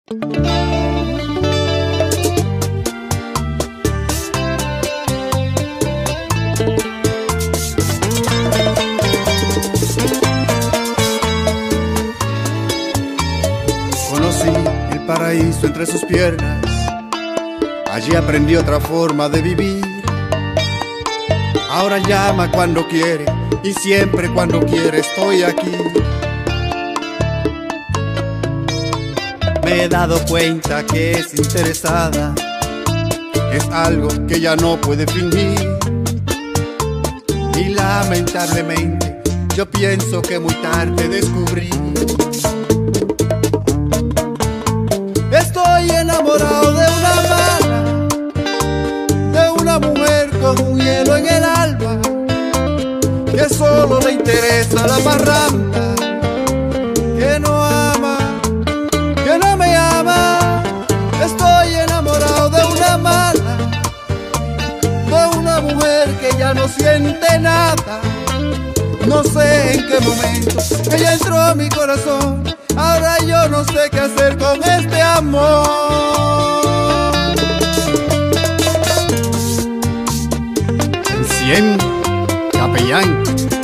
Conocí el paraíso entre sus piernas, allí aprendí otra forma de vivir. Ahora llama cuando quiere y siempre cuando quiere estoy aquí. Me he dado cuenta que es interesada, es algo que ya no puede fingir. Y lamentablemente yo pienso que muy tarde descubrí. Estoy enamorado de una mala, de una mujer con un hielo en el alma, que solo le interesa la parranda, que no ama, que no me ama. Estoy enamorado de una mala, de una mujer que ya no siente nada. No sé en qué momento ella entró a mi corazón. Ahora yo no sé qué hacer con este amor. Enciende, capellán.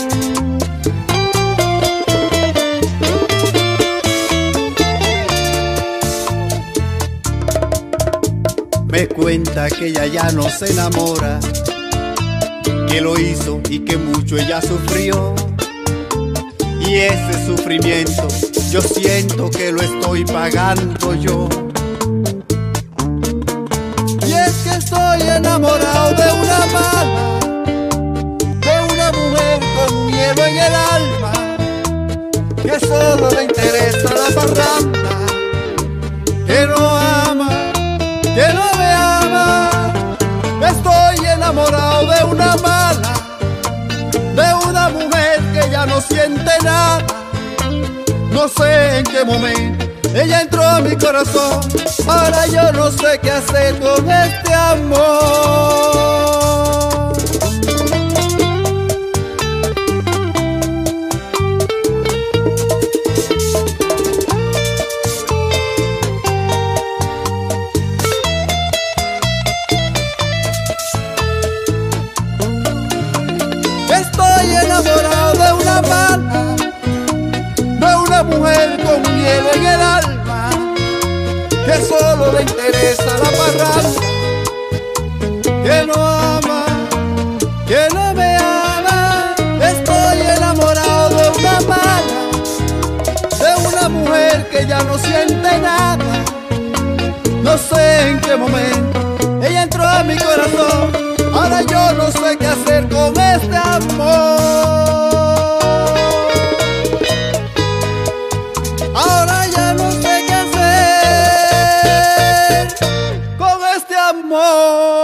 Me cuenta que ella ya no se enamora, que lo hizo y que mucho ella sufrió. Y ese sufrimiento yo siento que lo estoy pagando yo. Y es que estoy enamorado de una mala, de una mujer con hielo en el alma, que solo le interesa la parranda, que no ama, que no me ama. Estoy enamorado de una mala, de una mujer que ya no siente nada. No sé en qué momento ella entró a mi corazón. Ahora yo no sé qué hacer con este amor. Estoy enamorado de una mala, de una mujer con hielo en el alma, que solo le interesa la parranda, que no ama, que no me ama. Estoy enamorado de una mala, de una mujer que ya no siente nada. No sé en qué momento ella entró a mi corazón. Ahora yo no sé qué hacer con este amor. Ahora ya no sé qué hacer con este amor.